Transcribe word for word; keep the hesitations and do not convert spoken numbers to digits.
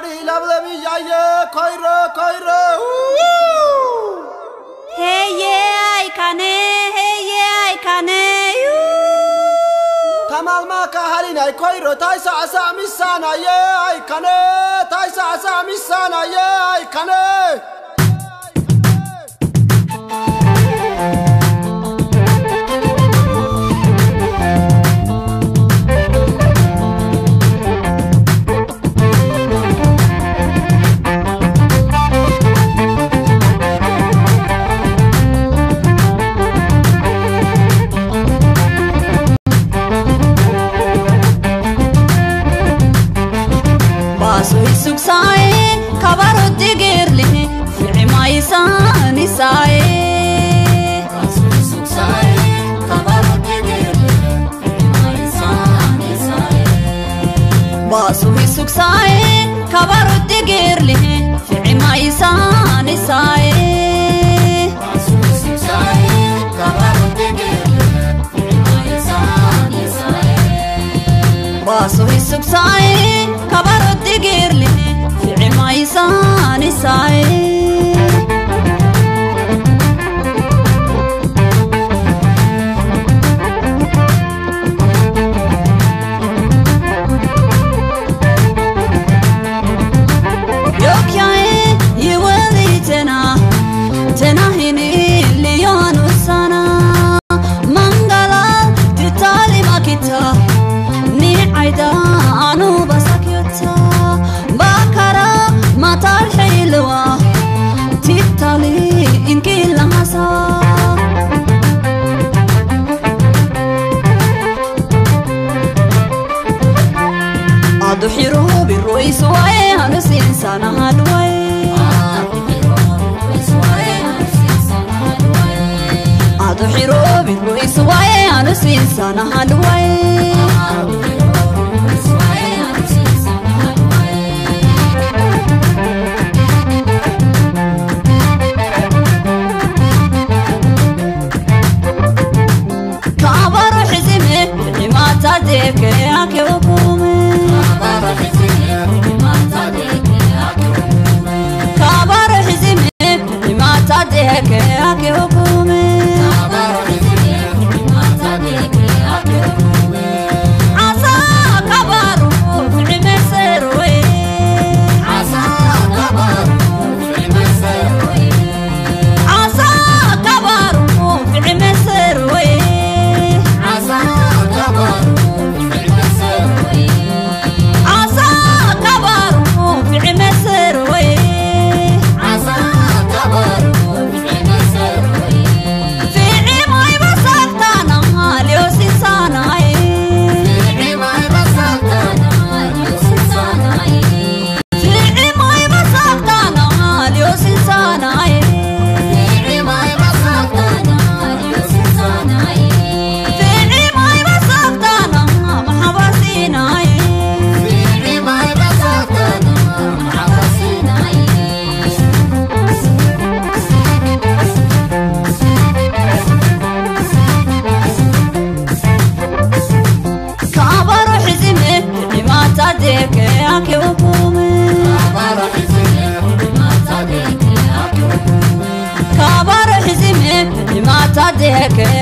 Hari lablabi jaye koiro koiro. Hey yeah, I kane. Hey yeah, I kane. Tamal maka hari nay koiro taisa asa misana ye I kane. Taisa asa misana ye I kane. Suksae, kabaro tigirli, fi'mai sani sae. Suksae, kabaro tigirli, fi'mai sani sae. Basu suksae, kabaro tigirli, fi'mai sani sae. Basu suksae, kabaro tigirli, fi'mai sani sae. Basu suksae, kabaro tigirli, fi'mai sani sae. Yokyae yiwali tena, tena hini liyanu sana. Mangala titali makita, ni aida anu basakita. Bakara matar hilwa, titali inki lamasa. Adu hiru biroi suwae hanusin sana halwae. Adu hiru biroi suwae hanusin sana halwae. Kabaro hizime, imata deke ake ukume. Kabaro hizime, imata deke ake ukume. Asa kabaro, fi'ime seroe. Asa kabaro, fi'ime seroe. Asa kabaro, fi'ime seroe. Asa kabaro, fi'ime seroe. Asa kabaro, fi'ime seroe. Asa kabaro, fi'ime seroe. Fi'imai basatana halio sinsanae. Fi'imai basatana halio sinsanae. Fi'imai basatana halio sinsanae. Fi'imai basatana halio sinsanae. Fi'imai basatana mahabasinae. Fi'imai basatana mahabasinae. Kabaro hizime, imata deke ake ukume. Kabaro hizime, imata deke ake ukume. Kabaro hizime, imata deke